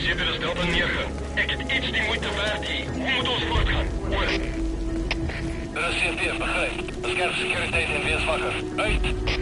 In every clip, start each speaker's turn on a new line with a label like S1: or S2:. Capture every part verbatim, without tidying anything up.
S1: Zit er Delta negen. Ik het iets die moeite waard hier. Hoe moet ons voortgaan? Hoor.
S2: Er is C F T F, begrijp. De scherp securiteit in wees wakker. Uit!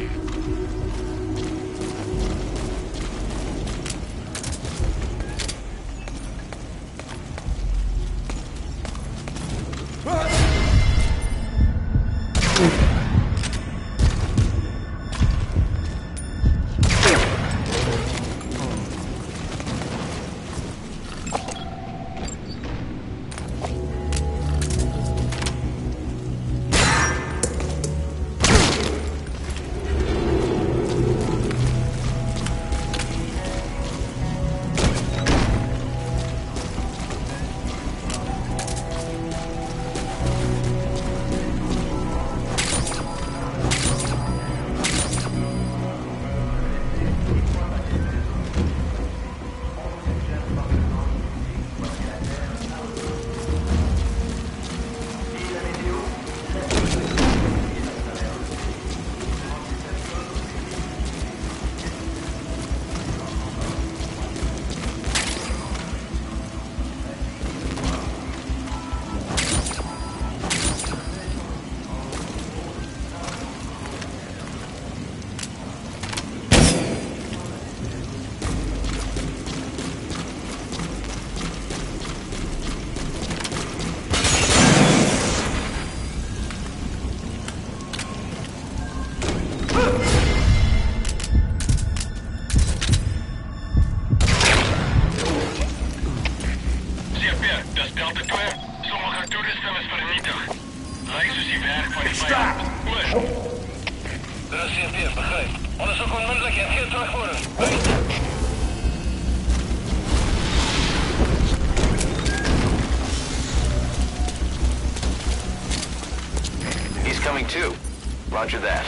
S3: Coming too. Roger that.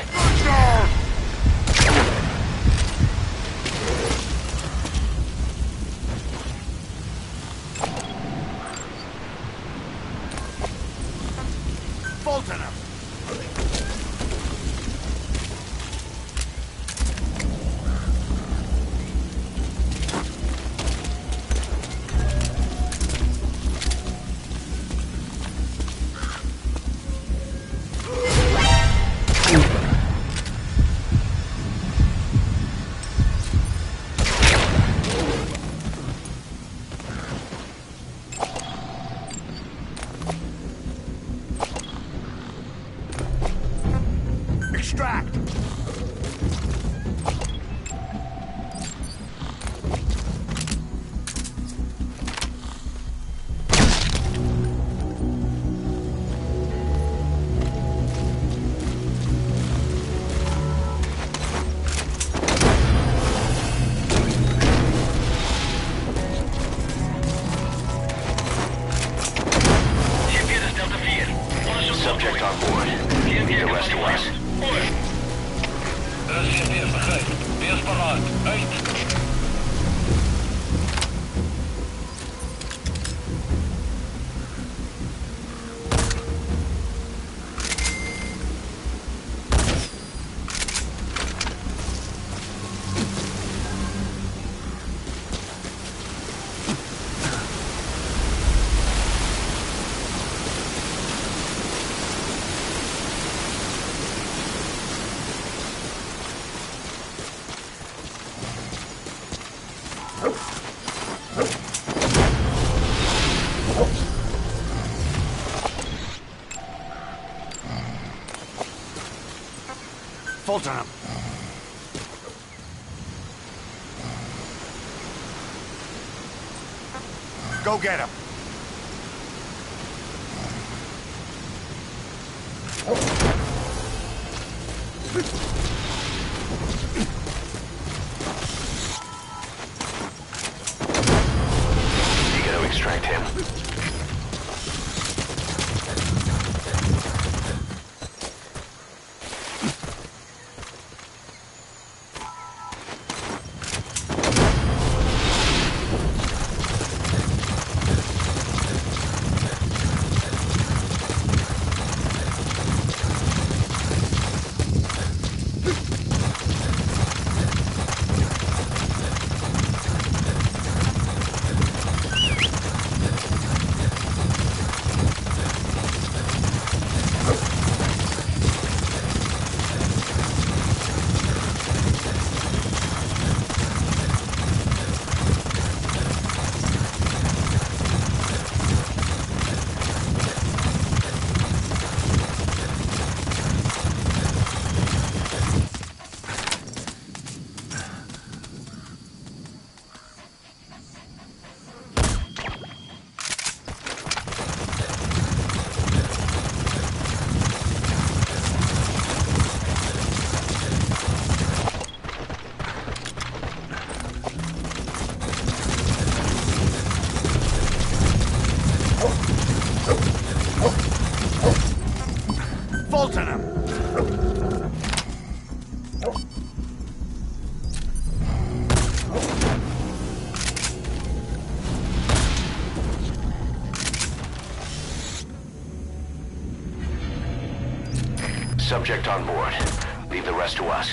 S4: Bolton him. Extract!
S3: Subject on board. The rest of us.
S2: Er is C F T F, begrijp. Wees paraat. Uit!
S4: Fulton him. Go get him.
S3: You gotta extract him. subject on board. Leave the rest to us.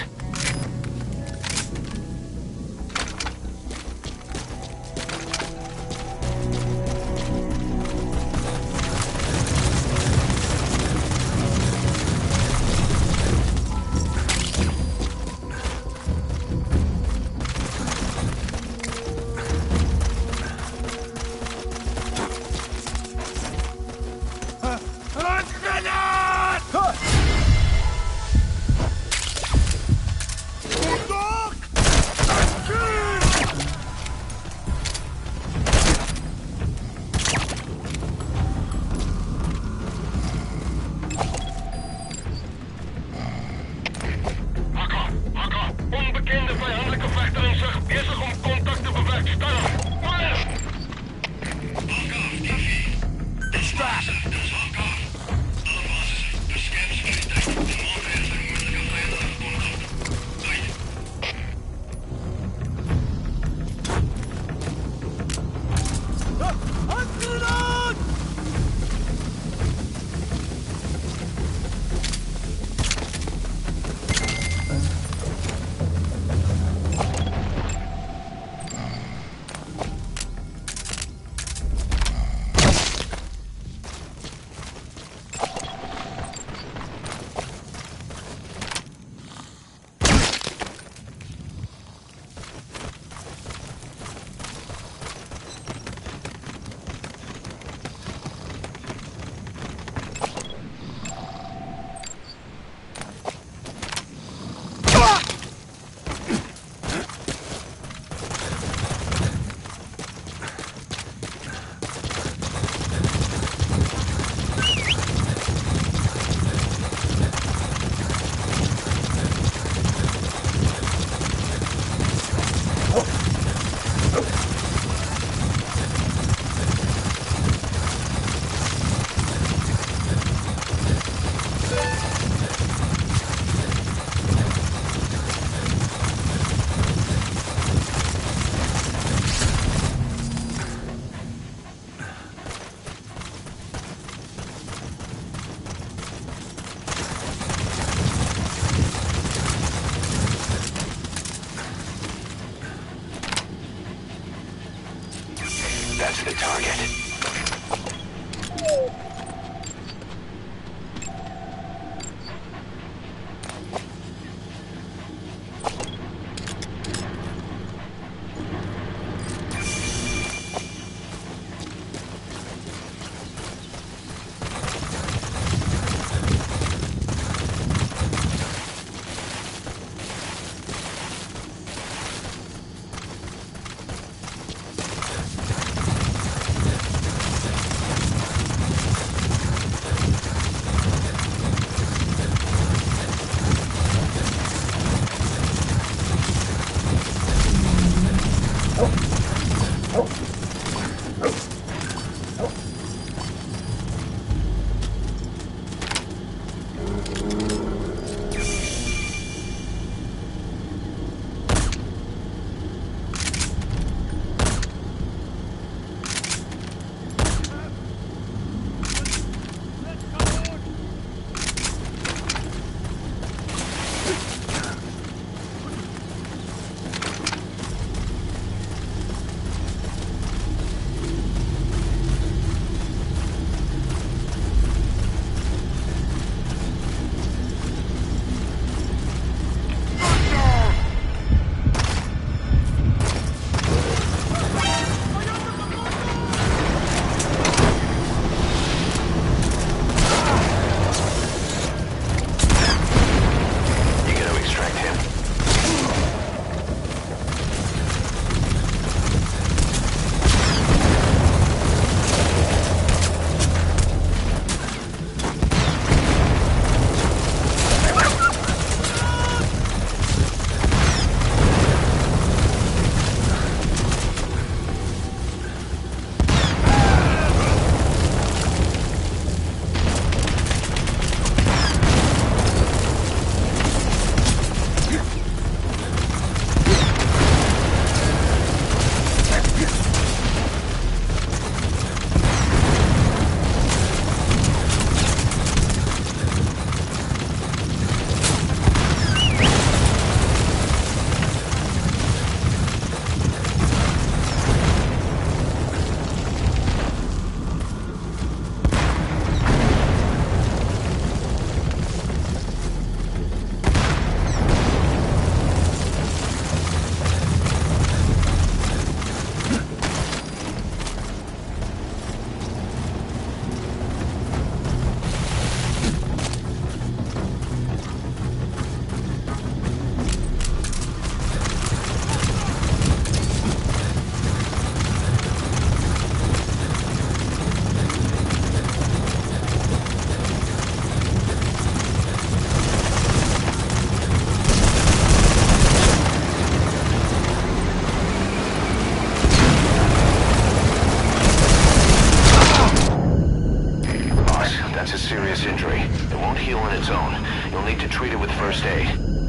S3: first aid.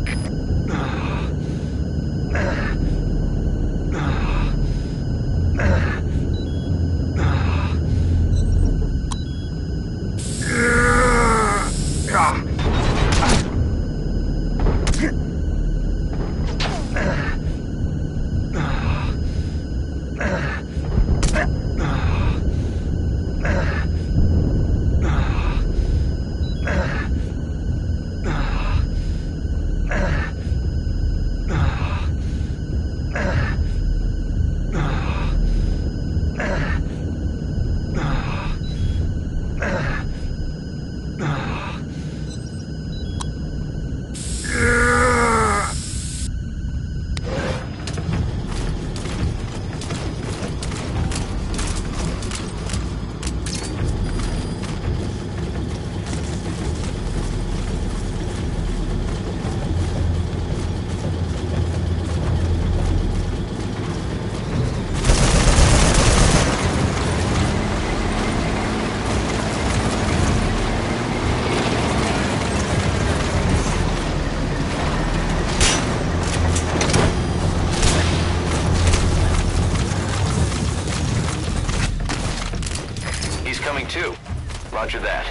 S3: Coming too. Roger that.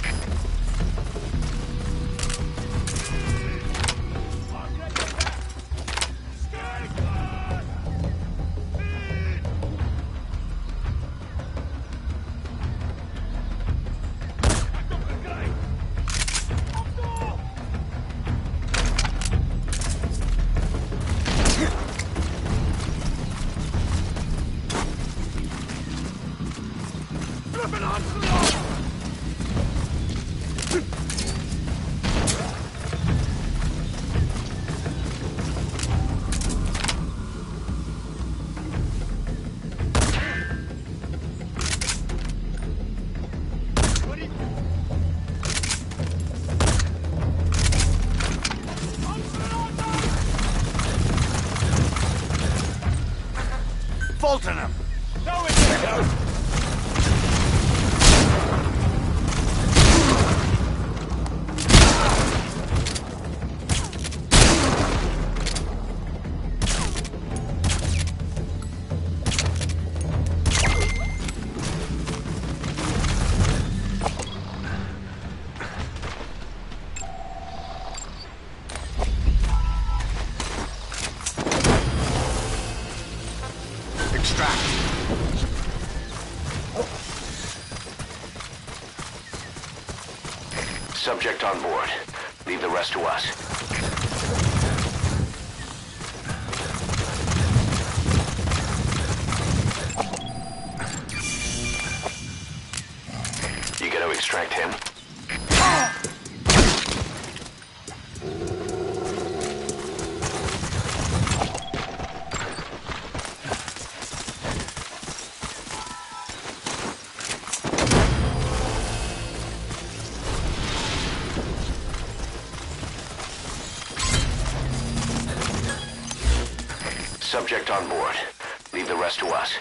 S4: Fulton him! Subject on board. Leave the rest to us. You gonna extract him? Subject on board. Leave the rest to us.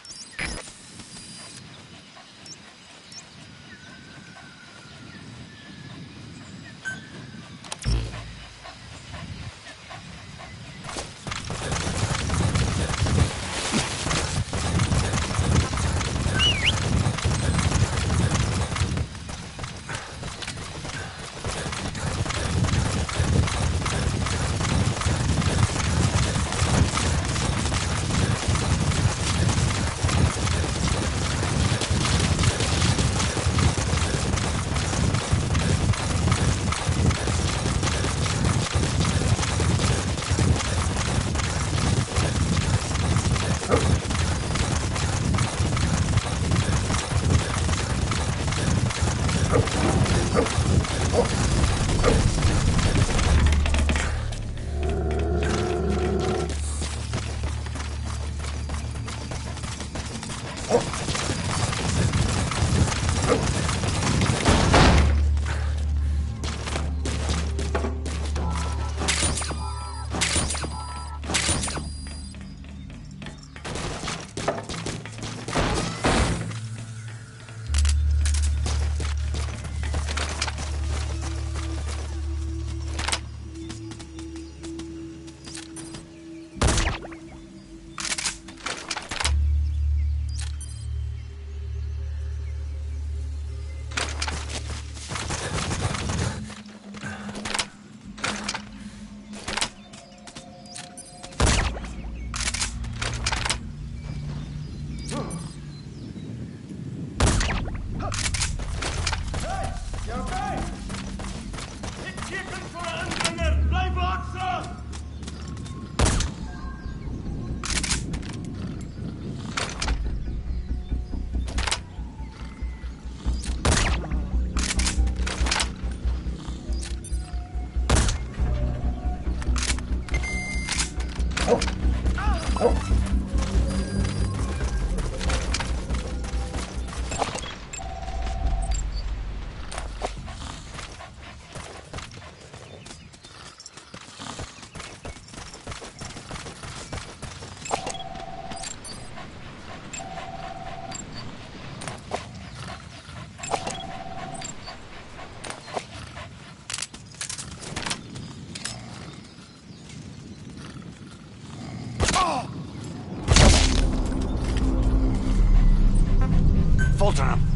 S4: Fulton him.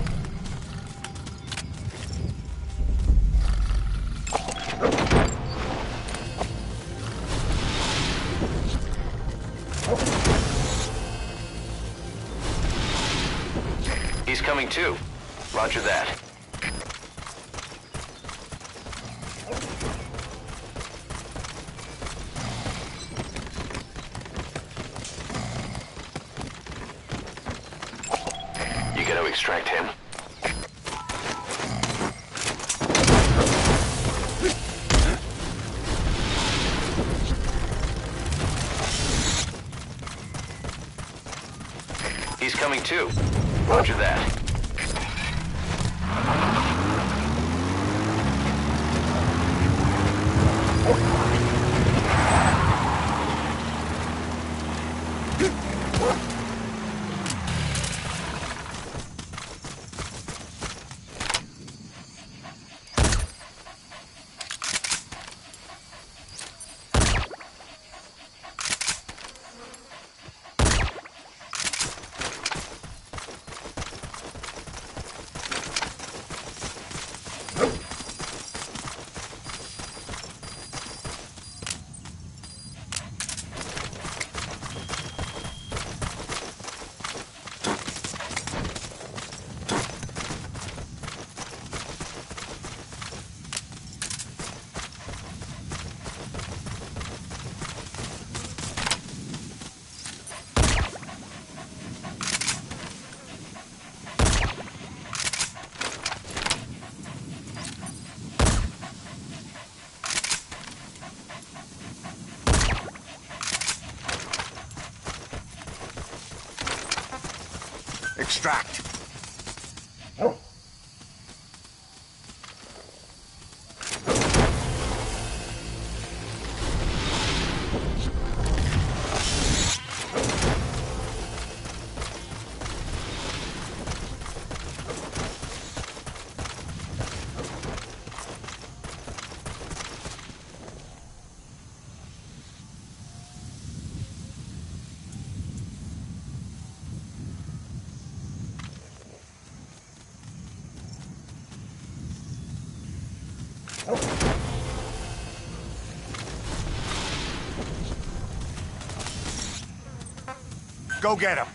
S3: He's coming too. Roger that.
S4: You gonna extract him?
S3: He's coming too. Roger that.
S4: Extract. Go get him.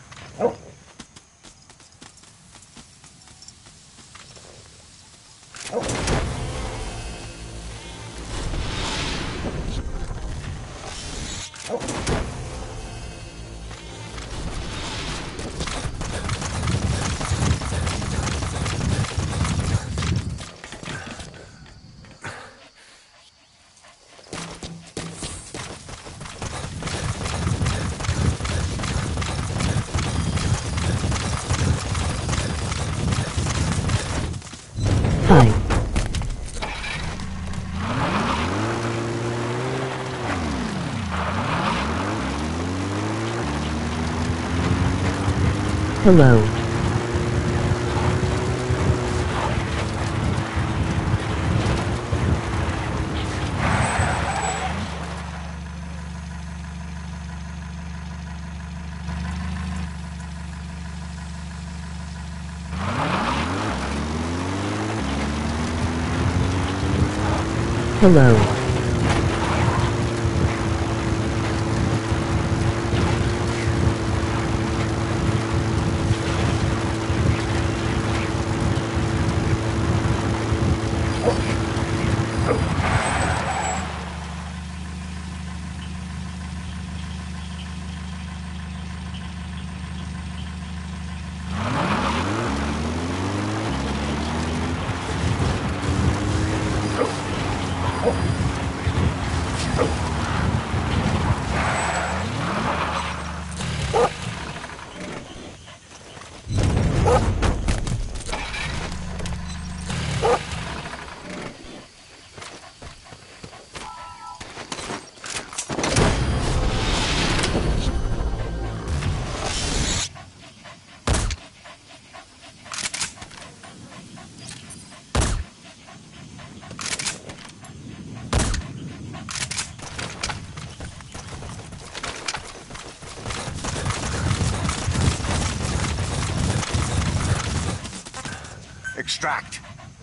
S5: Hi. Hello. Hello.
S4: Oh. extract.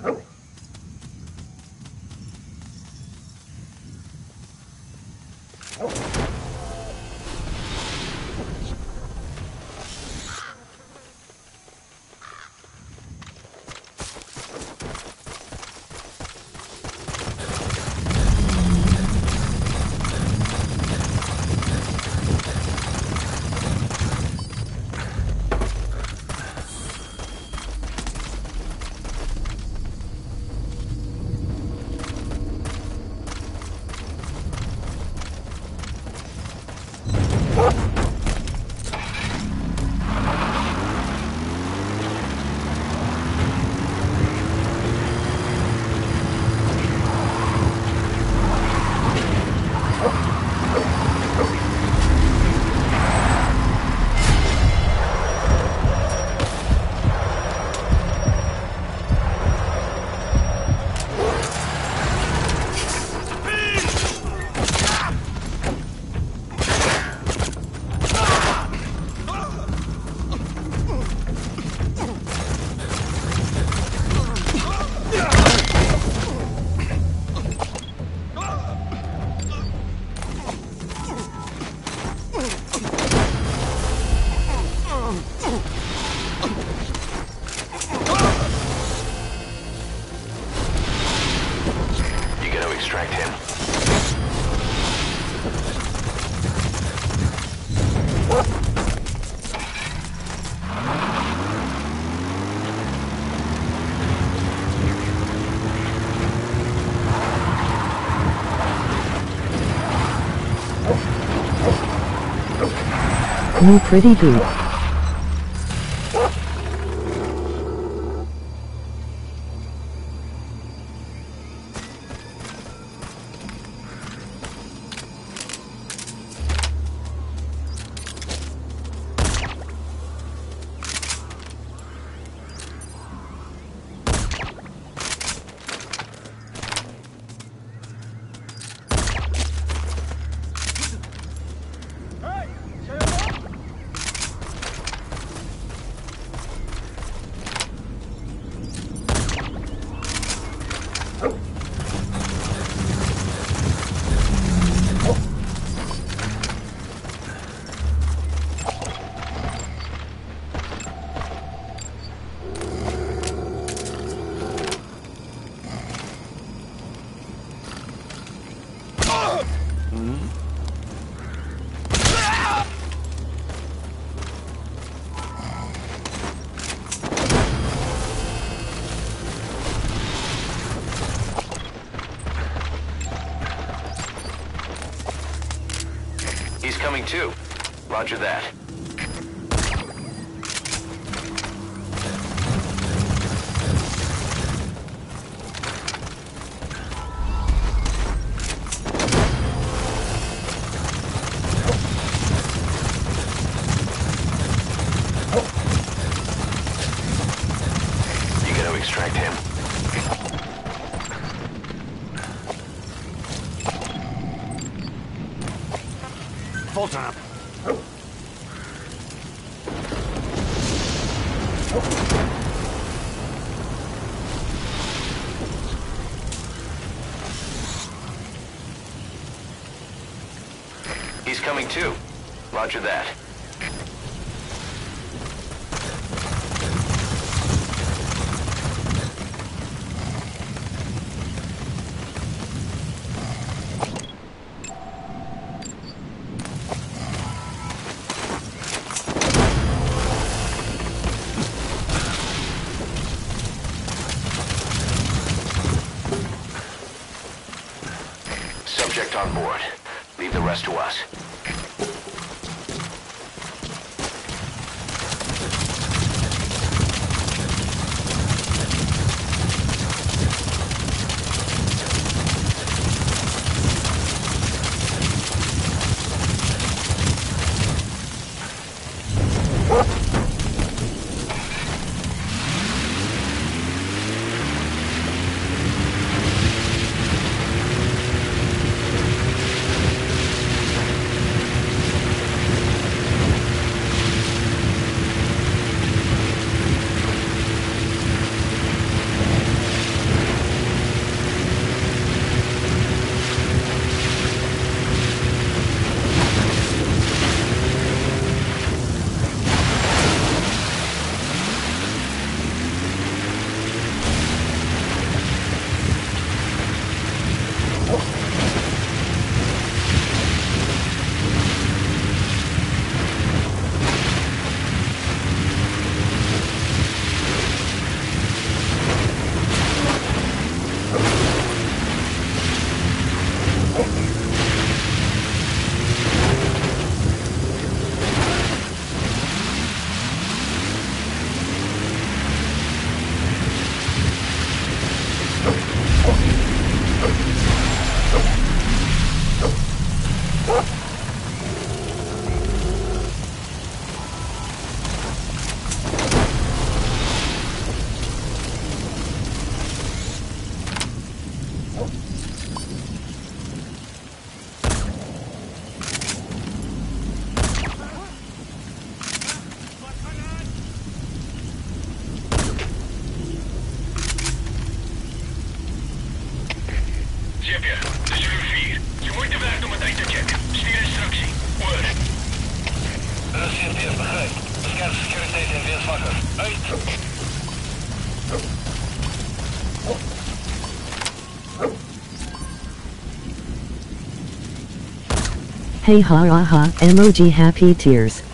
S4: Extract him.
S5: New pretty boots.
S4: He's coming too. Roger that. You gotta extract him.
S3: Fulton him.
S4: He's coming too. Roger that. Subject on board. Leave the rest to us.
S1: datacheck. Stuur instructie. Oor.
S2: Russia F P F begrijp. Scherp securiteit en wees wakker. Uit!
S5: Hey ha ha ha, emoji happy tears.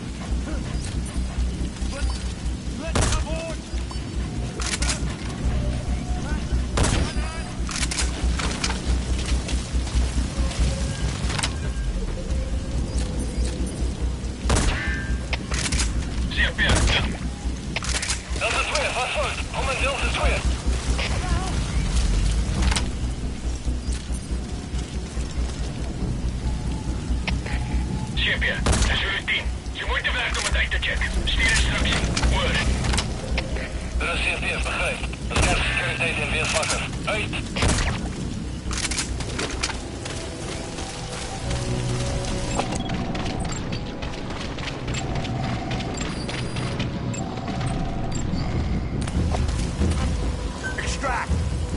S1: C P F.
S2: Delta twee, vast vast. Kom in Delta twee.
S1: C P F. Zullen tien. Je moet de werk om het datacheck. Stuur instructie. Oor.
S2: Russia F P F begrijp. Scherp securiteit en wees wakker. Uit!
S3: Extract!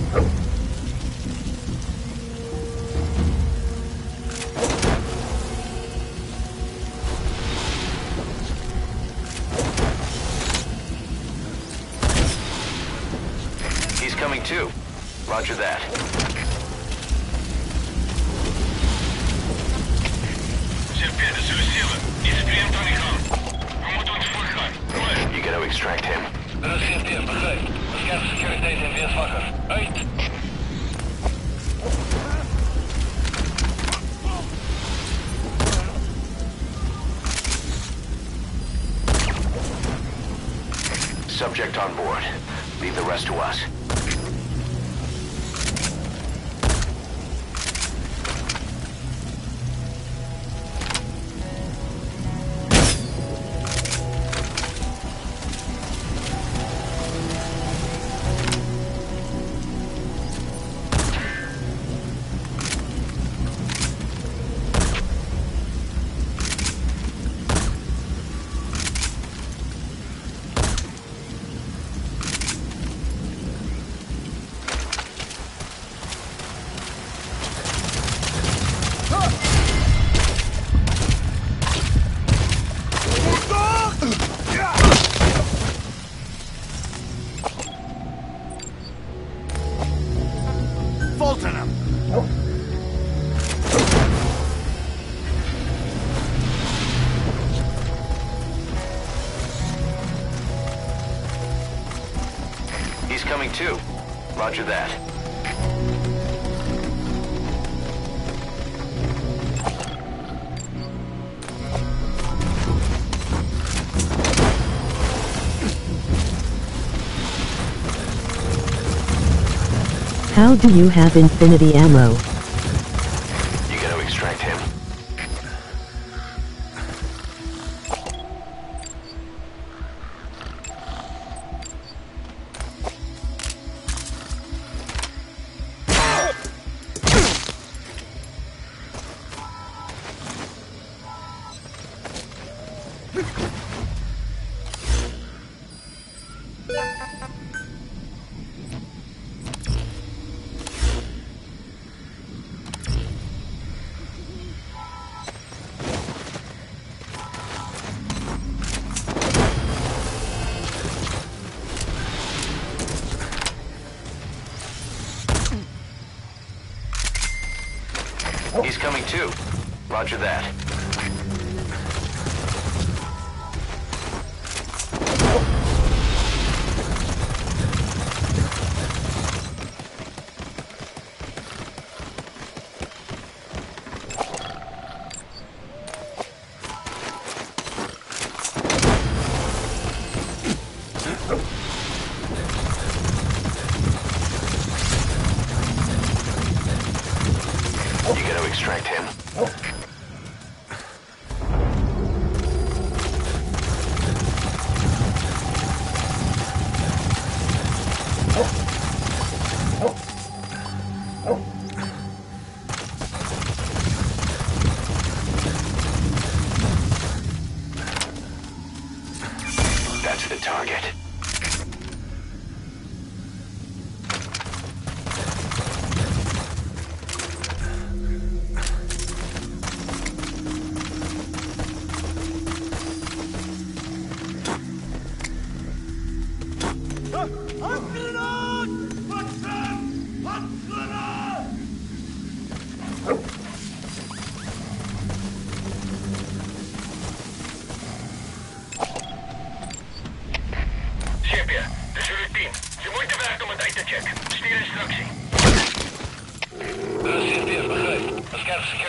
S4: He's coming too. Roger that.
S1: C P F, zullen zielen. Iets vreemd aan de gang. We moeten ons voortgaan. Oor.
S4: You gotta extract him.
S2: Russia F P F begrijp. Scherp securiteit en wees wakker. Uit!
S4: Subject on board. Leave the rest to us.
S3: Fulton him!
S4: He's coming too. Roger that.
S5: How do you have infinity ammo?
S4: You gotta extract him. He's coming too. Roger that. You gotta extract him. That's the target.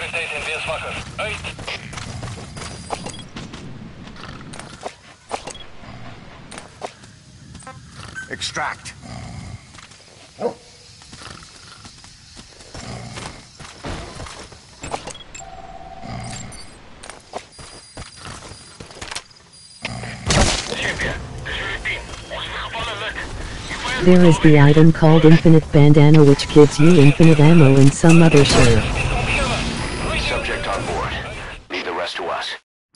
S2: sekuriteit en wees wakker. Uit!
S6: Extract.
S5: There is the item called Infinite Bandana which gives you infinite ammo and some other shit.
S4: Subject on board. Leave the rest to us.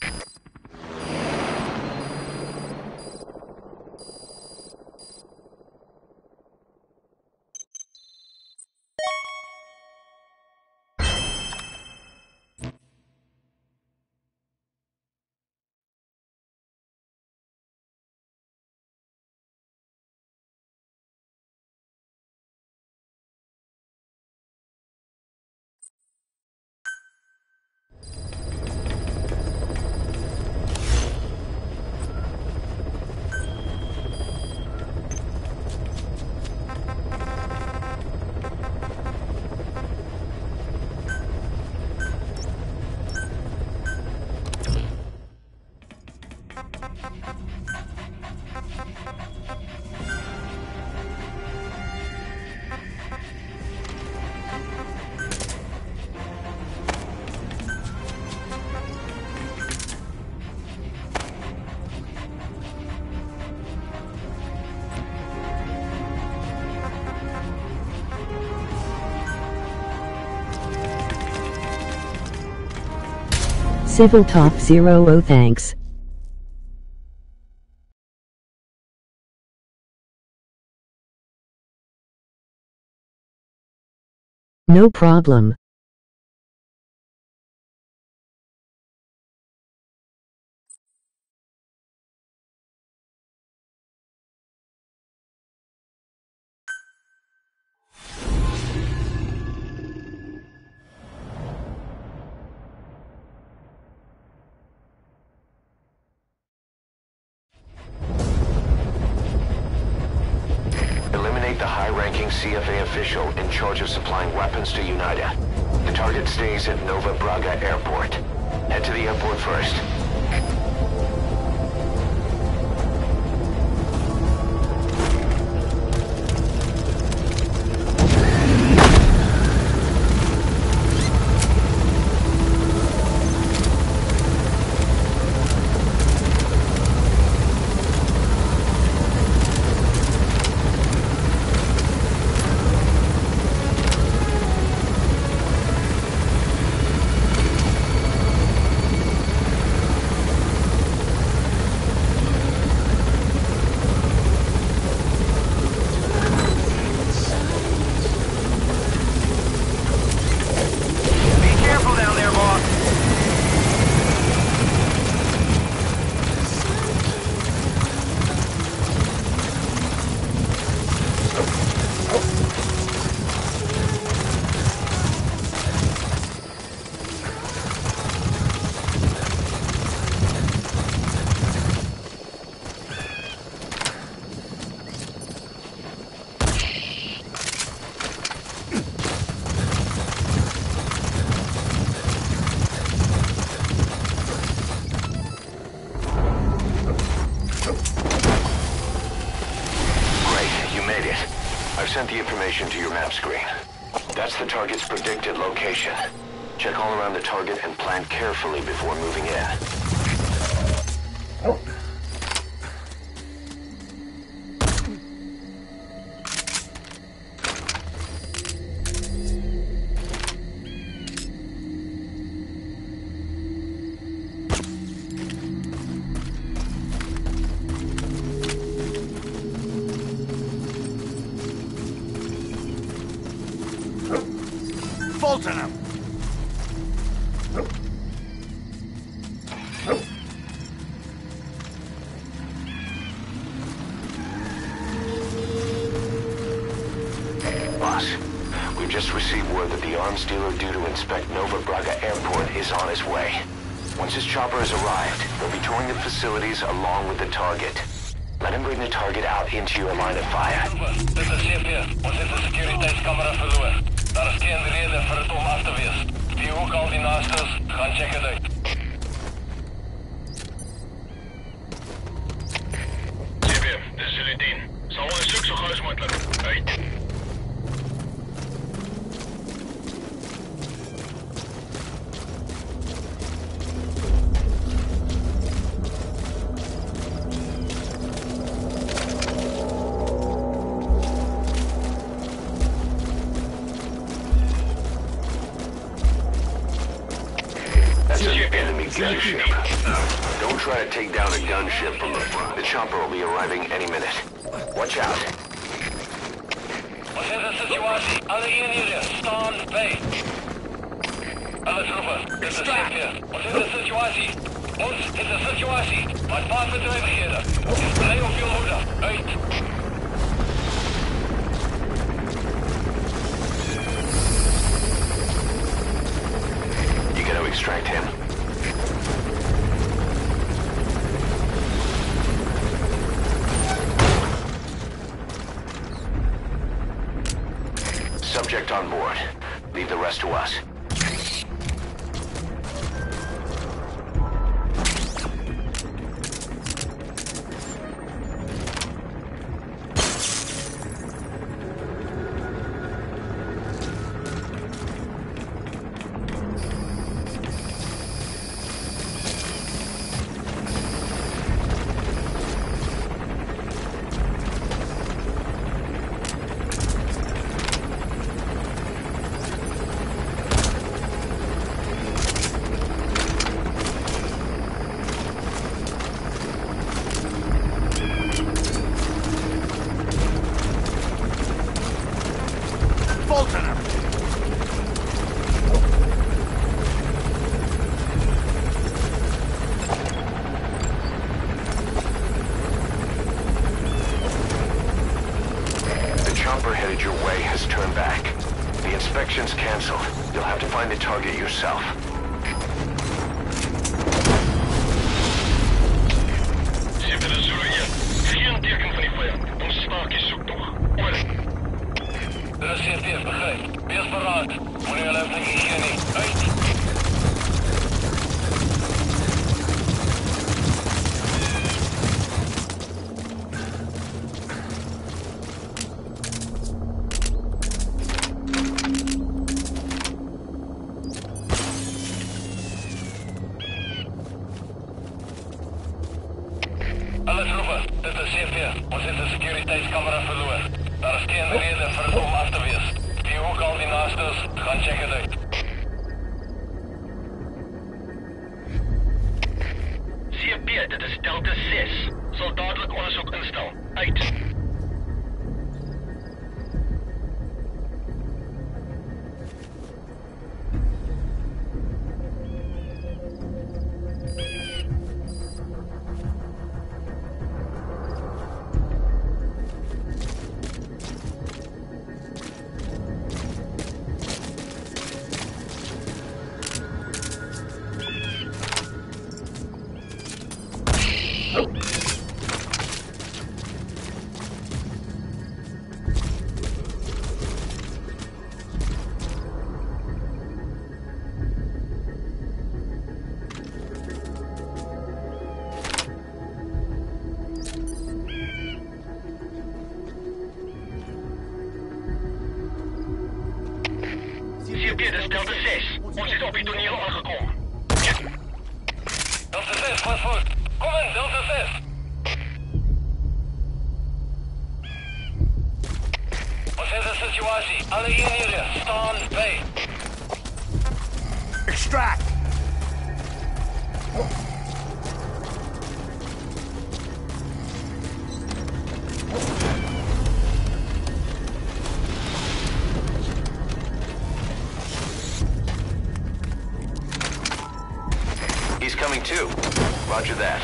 S5: Civil Top Zero oh thanks. No problem.
S4: Eliminate the high-ranking C F A official in charge of supplying weapons to UNITA. The target stays at Nova Braga Airport. Head to the airport first. I've sent the information to your map screen. That's the target's predicted location. Check all around the target and plan carefully before moving in. Oh.
S6: Fulton him!
S4: Boss, we've just received word that the arms dealer due to inspect Nova Braga Airport is on his way. Once his chopper has arrived, they'll be touring the facilities along with the target. Let him bring the target out into your line of fire.
S2: Dit is C P. Ons het 'n sekuriteitskamera verloor. Daar is geen rede vir dit om af te wees. Die hoek al die naastes. Gaan check dit uit.
S1: C P, dis Zulu tien. Sal ons soek so gou as moontlik. Uit.
S4: That's an enemy gunship. Don't try to take down a gunship from the front. The chopper will be arriving any minute. Watch out.
S2: Wat is de situatie? Alle eenheden, staan bij. Alle troepen, dit is C P. Wat is de situatie? Ons is de situatie. Mijn vaartbedrijvigheden. Is blij op uw hoede. Uit.
S4: You gotta extract him. Subject on board. Leave the rest to us.
S6: Fulton him!
S4: The chopper headed your way has turned back. The inspection's canceled. You'll have to find the target yourself.
S1: C P, dis Zulu een. Geen teken van die vijand. Ons spaakjes soek nog. Oor.
S2: Dit is C P, begrijp. Wees beraad. Moenie hulle vlieg hier nie. Uit. Alle troepen, dit is C P. Ons het 'n sekuriteitskamera verloor. Daar is geen rede vir hom af te wees. Die hoek al die naastes, gaan check dit uit.
S1: C P, dit is Delta ses. Sal dadelik ondersoek instel. Uit. C P, dit is Delta ses. Ons is op die toneel aangekom.
S2: Delta ses, pas voort. Kom in, Delta ses. Wat is de situatie? Alle eenheden, staan bij.
S6: Extract!
S4: He's coming too. Roger that.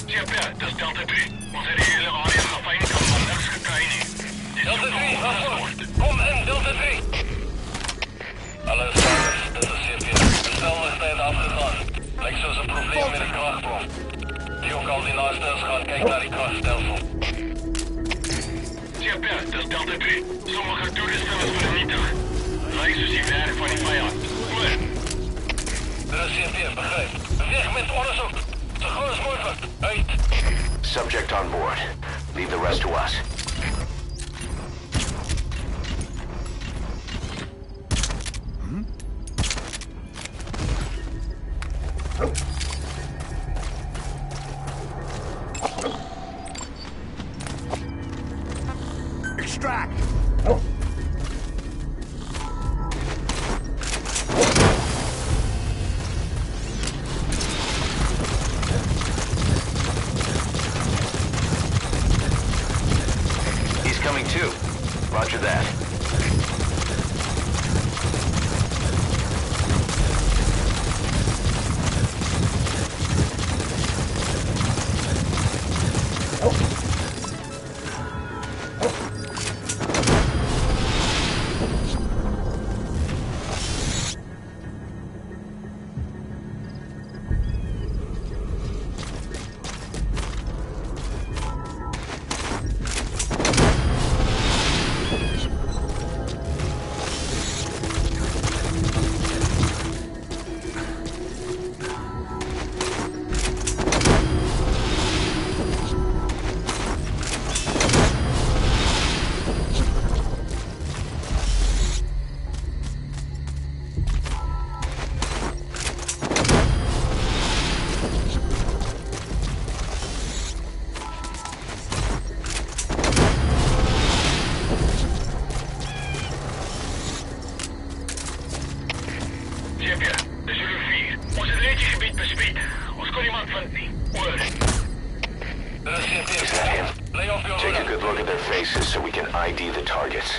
S1: C P, dis Delta drie. Ons het die hele area gefynkamp van niks gekry nie. Dis
S2: Delta
S1: so
S2: drie,
S1: alles
S2: wacht
S1: word.
S2: Kom in, Delta drie. Hallo, Sanders, dit is C P. De stelmigheid afgegaan. Lijkt soos een probleem met die krachtbron. Die ook al die naaste is gaan kyk na die krachtstelsel.
S1: C P, dis Delta drie. Sommige toeristen is vernietig. Lyk soos die werk van die vijand. Oor.
S2: Dit is C P, begryp. Beweeg met onderzoek. Zo gauw as mogelijk. Uit.
S4: Subject on board. Leave the rest to us.
S6: Extract!
S4: He's coming too. Roger that. Take a good look at their faces so we can I D the targets.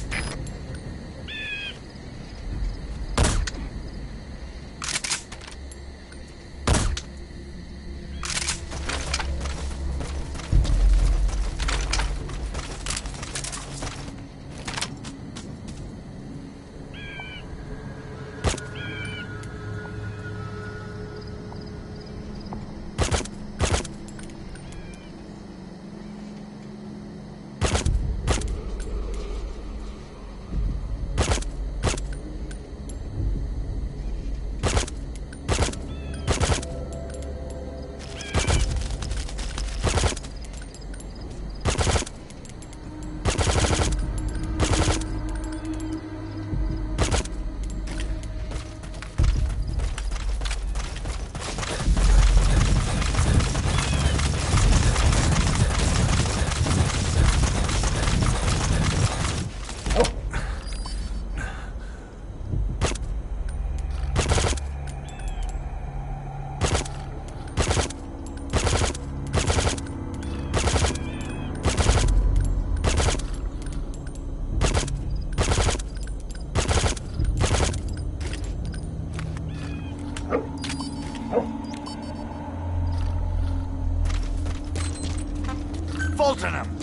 S6: Fulton him!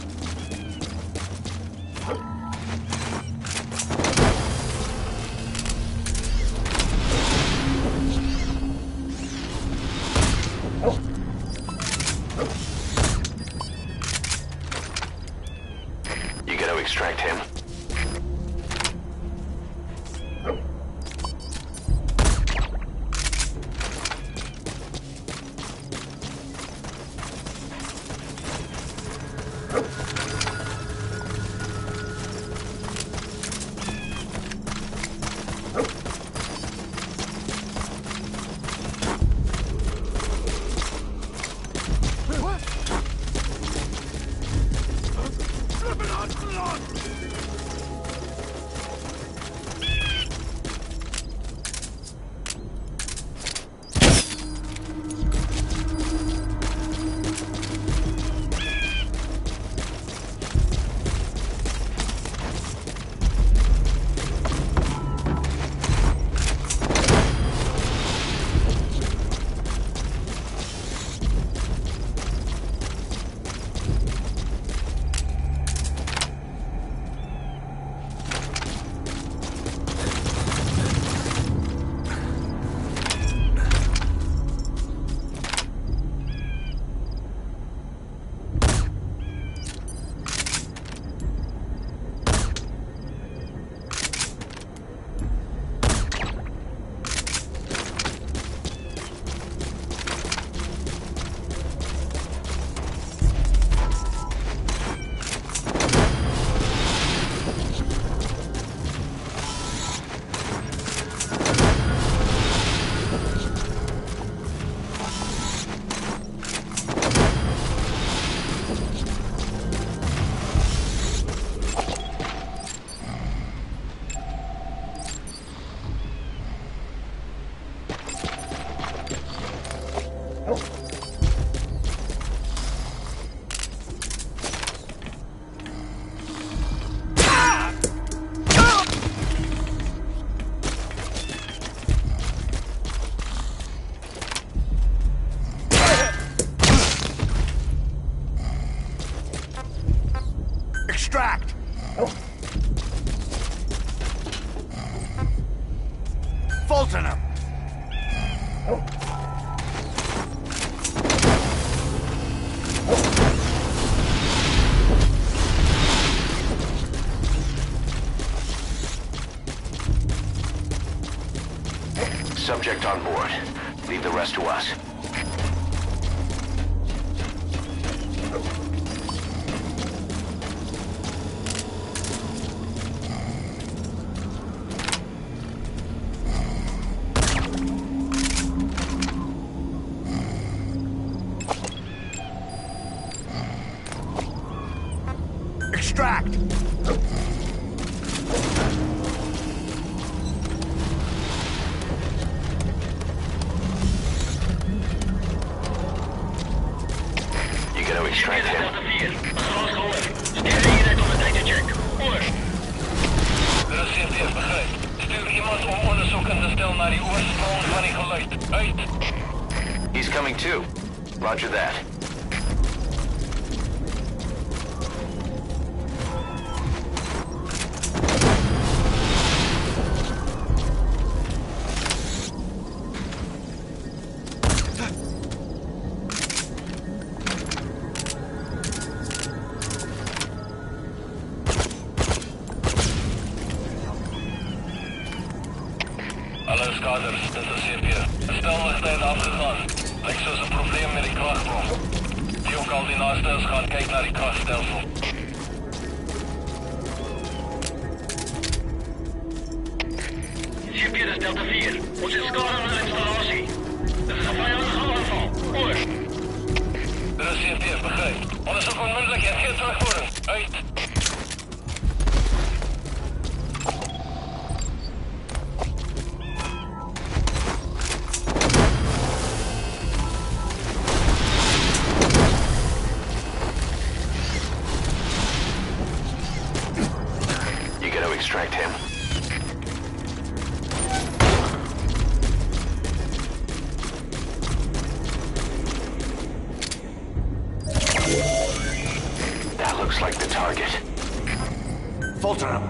S4: You gotta extract him.
S6: Flip it on, flip it on! Extract! Fulton him!
S4: Subject on board. Leave the rest to us.
S6: Extract!
S4: You gotta extract him.
S1: Delta vier. Gas gehoord. Stuur de eenheid om het uit te check. Oor.
S2: Er is C P F, begrijp. Stuur iemand om onderzoek in te stellen naar die oorsprong van die geluid. Uit!
S4: He's coming too. Roger that.
S2: Hallo skaders, dit is C P F. De stelmigheid afgegaan. Lijkt soos een probleem met die krachtbron. Die ook al die naaste is gaan kyk naar die krachtstelsel.
S1: C P is Delta vier. Ons is skade aan de installatie. Dit is een vijandige aanval. Oor.
S2: Er is C P F, begrijp. Onderzoek onmiddellijk en geen terugvoering. Uit!
S4: You gotta extract him. That looks like the target.
S6: Fulton him!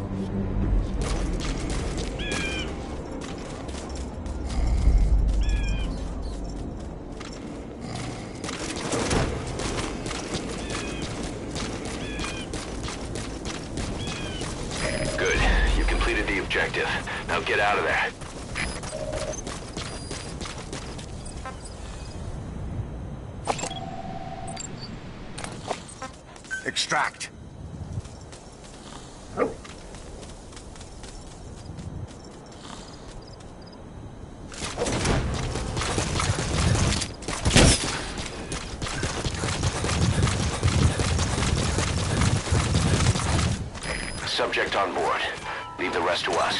S4: Good. You completed the objective. Now get out of there.
S6: Extract!
S4: Subject on board. Leave the rest to us.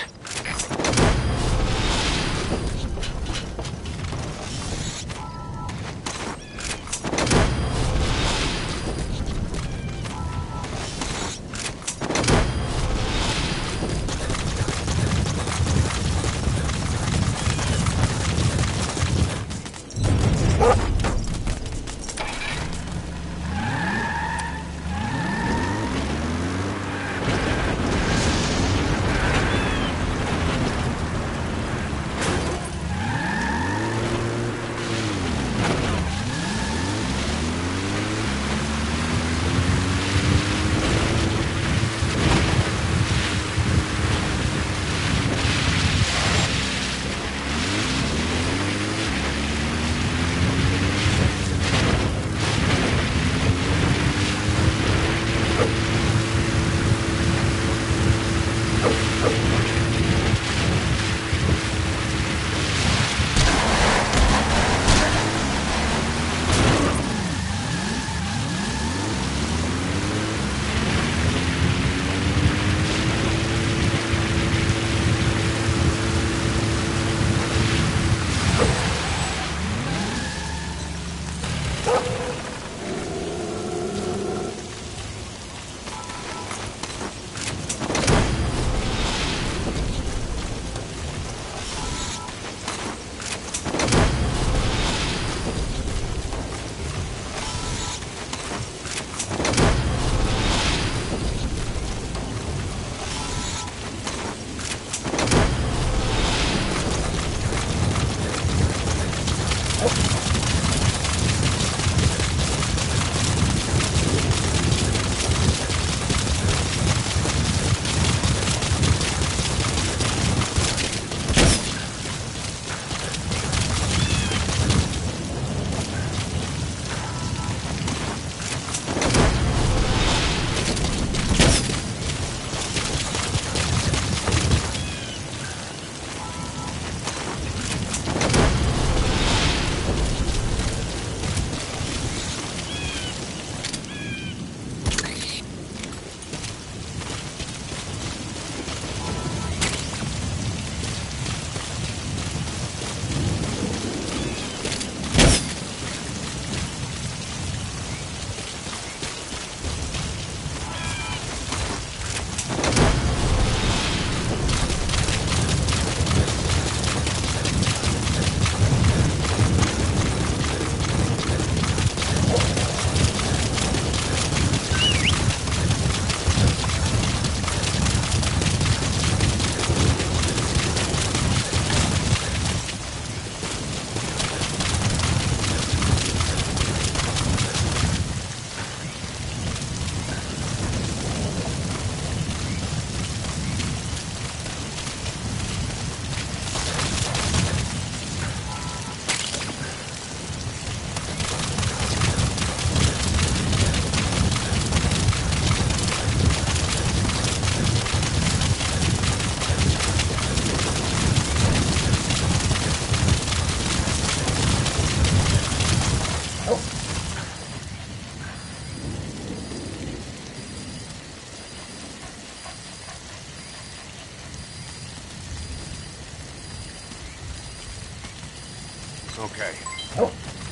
S6: Okay.
S7: Oh.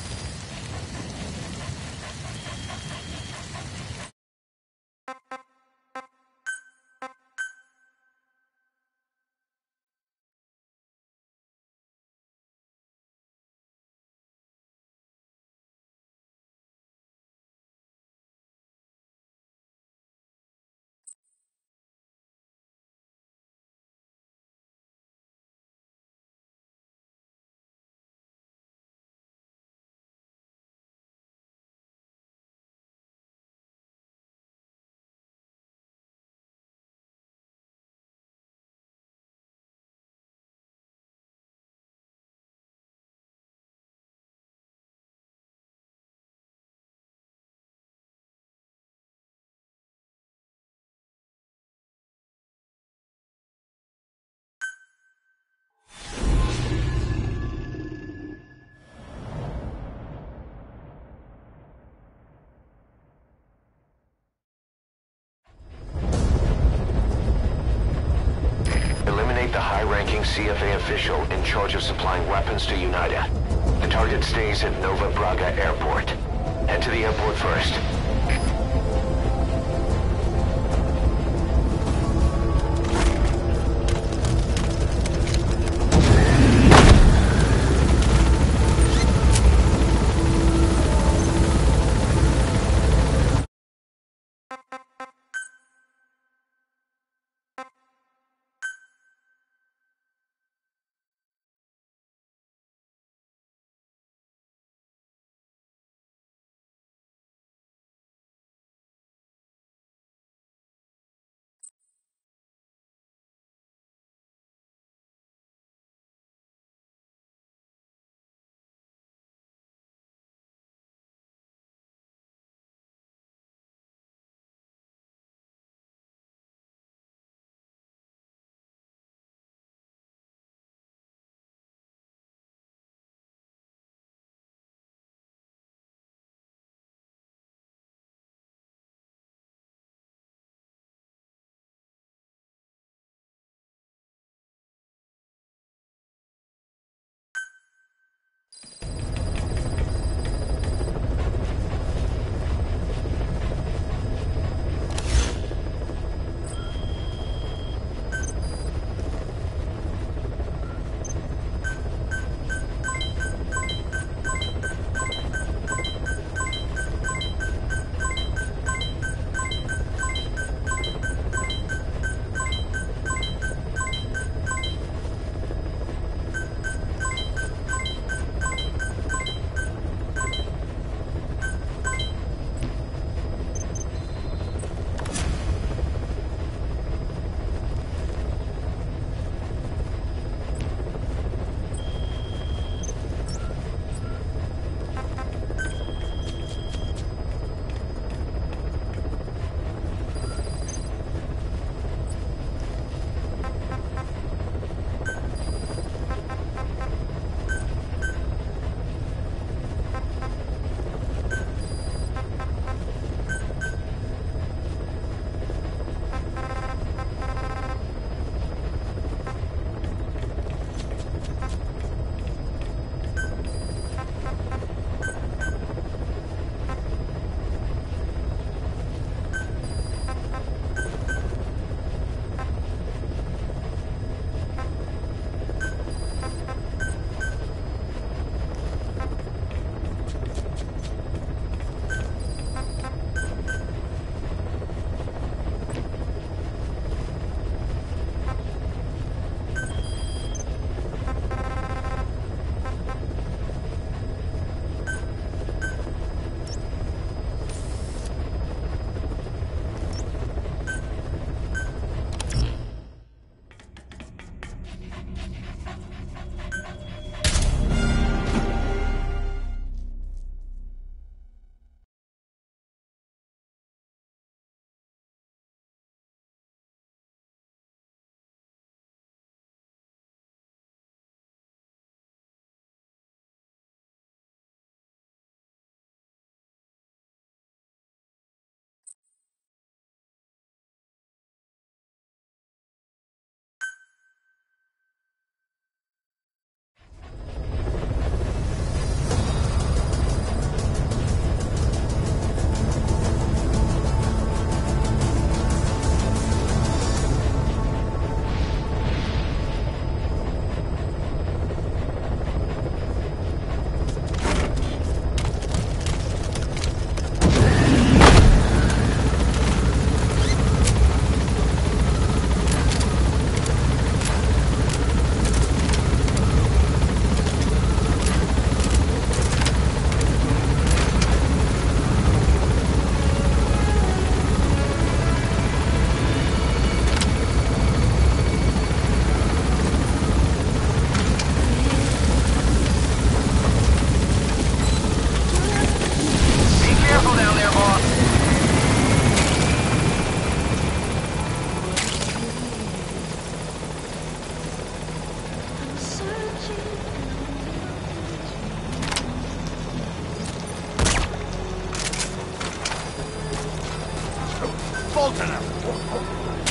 S4: Eliminate the high-ranking C F A official in charge of supplying weapons to UNITA. The target stays at Nova Braga Airport. Head to the airport first.
S6: Fulton him!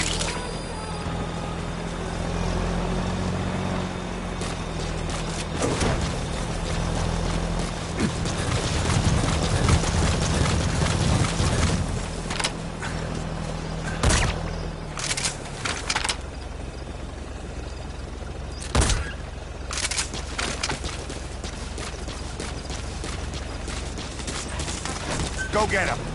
S6: Go get him!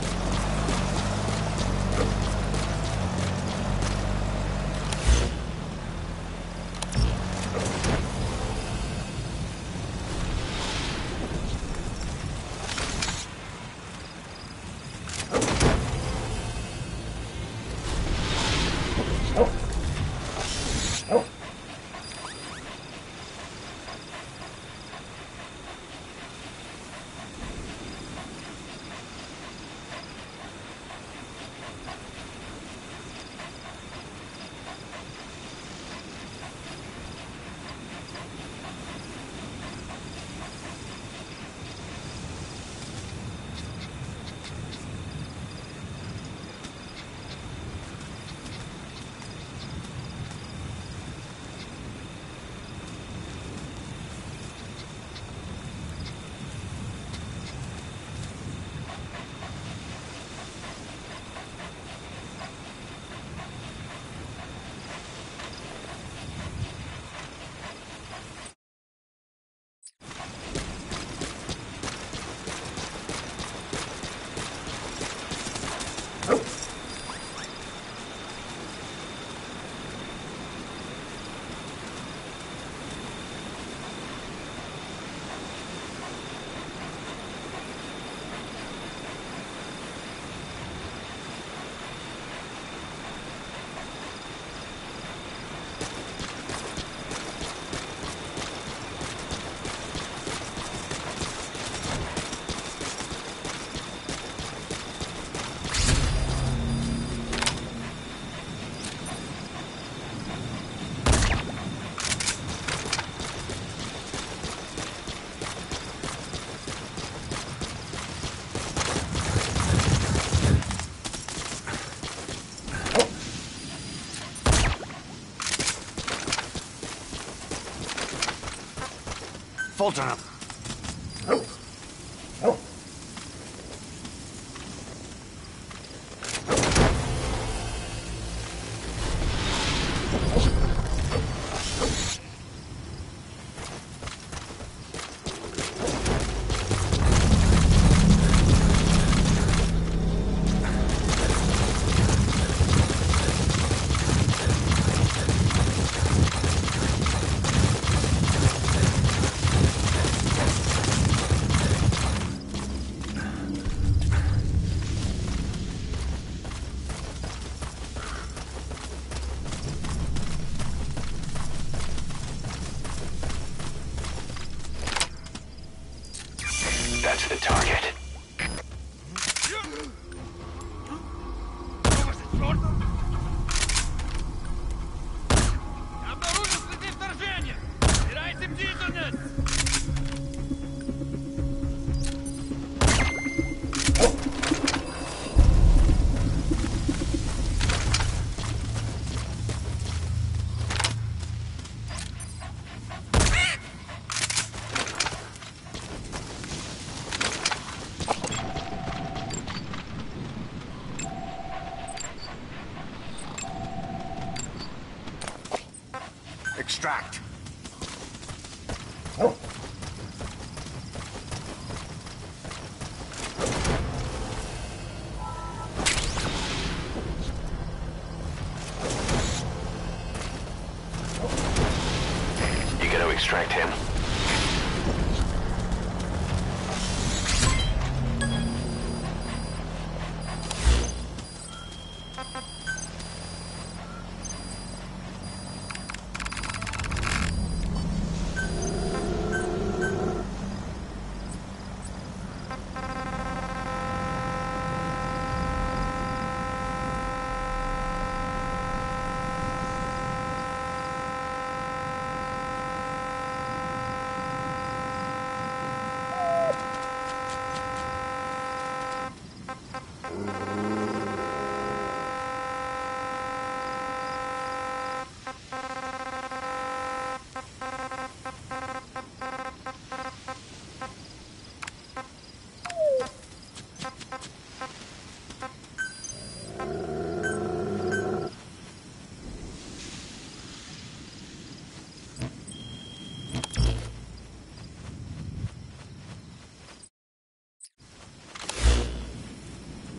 S6: Fulton him!
S4: That's the target.
S1: Обнаружил следы вторжения! Убирайте бдительность!
S6: Extract.
S4: You gotta extract him.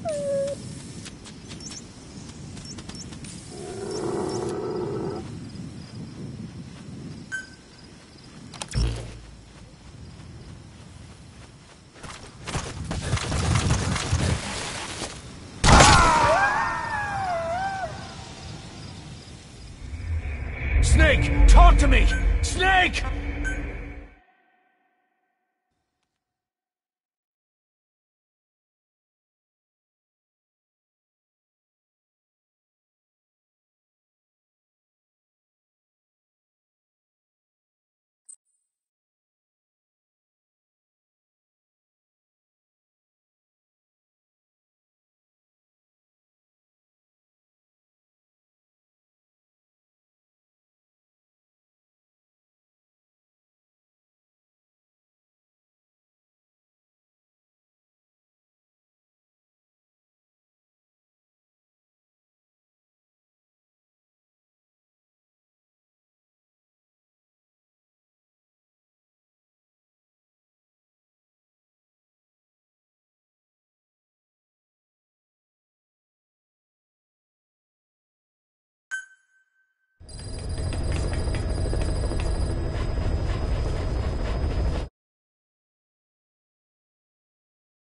S6: Snake, talk to me! Snake!